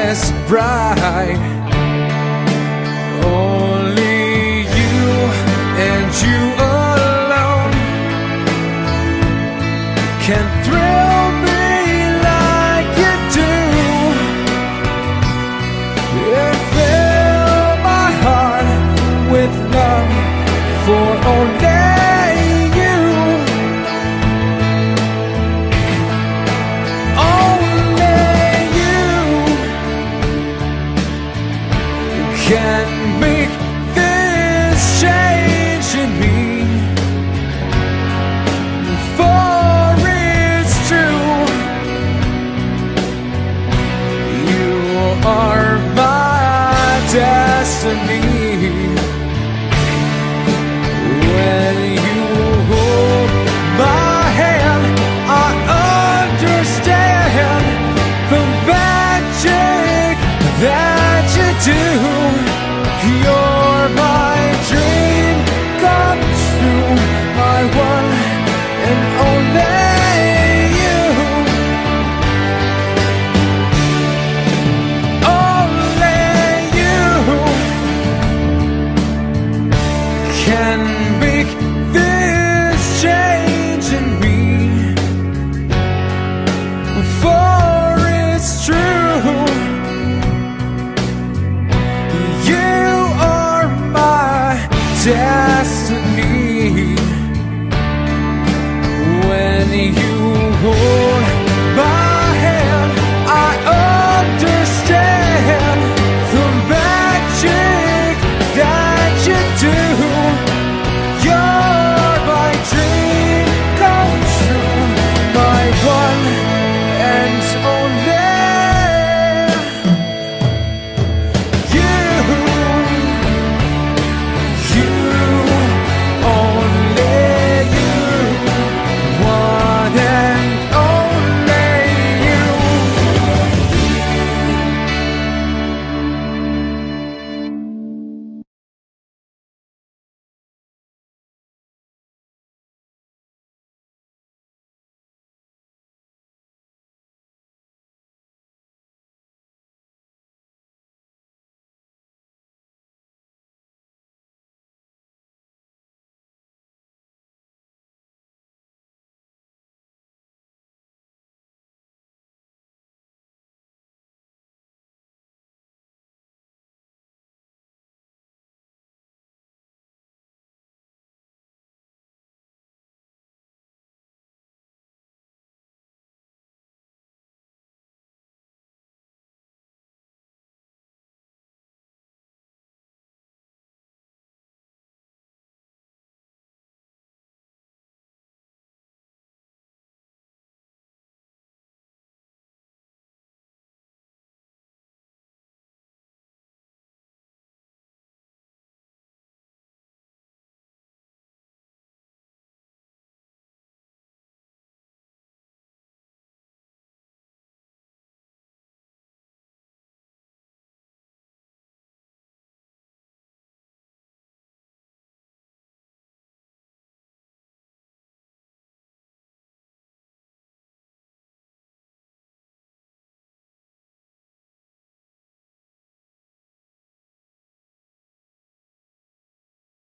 is bright. Only you and you alone can thrill me like you do, and fill my heart with love for only you. Only you can make this change in me, for it's true. You are my destiny. When you hold my hand, I understand the magic that you do. You're my dream come true, my one and only you. Only you can make this change in me, for it's true. You are my destiny. When you hold